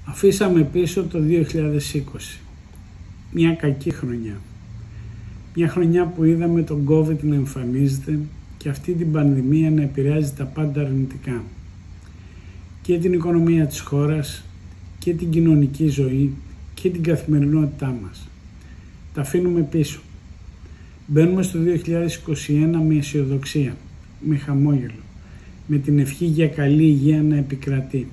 Αφήσαμε πίσω το 2020, μια κακή χρονιά. Μια χρονιά που είδαμε τον COVID να εμφανίζεται και αυτή την πανδημία να επηρεάζει τα πάντα αρνητικά. Και την οικονομία της χώρας και την κοινωνική ζωή και την καθημερινότητά μας. Τα αφήνουμε πίσω. Μπαίνουμε στο 2021 με αισιοδοξία, με χαμόγελο, με την ευχή για καλή υγεία να επικρατεί.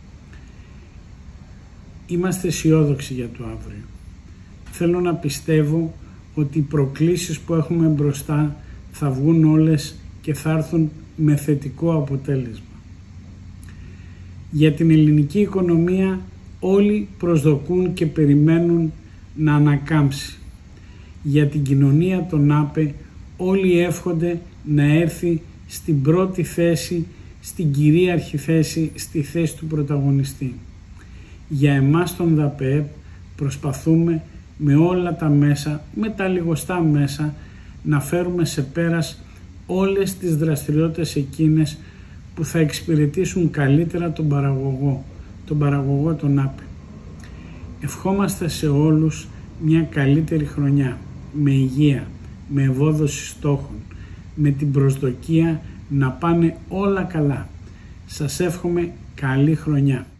Είμαστε αισιόδοξοι για το αύριο. Θέλω να πιστεύω ότι οι προκλήσεις που έχουμε μπροστά θα βγουν όλες και θα έρθουν με θετικό αποτέλεσμα. Για την ελληνική οικονομία όλοι προσδοκούν και περιμένουν να ανακάμψει. Για την κοινωνία των ΑΠΕ όλοι εύχονται να έρθει στην πρώτη θέση, στην κυρίαρχη θέση, στη θέση του πρωταγωνιστή. Για εμάς τον ΔΑΠΕΕΠ προσπαθούμε με όλα τα μέσα, με τα λιγοστά μέσα, να φέρουμε σε πέρας όλες τις δραστηριότητες εκείνες που θα εξυπηρετήσουν καλύτερα τον παραγωγό των ΑΠΕ. Ευχόμαστε σε όλους μια καλύτερη χρονιά, με υγεία, με ευόδοση στόχων, με την προσδοκία να πάνε όλα καλά. Σας εύχομαι καλή χρονιά.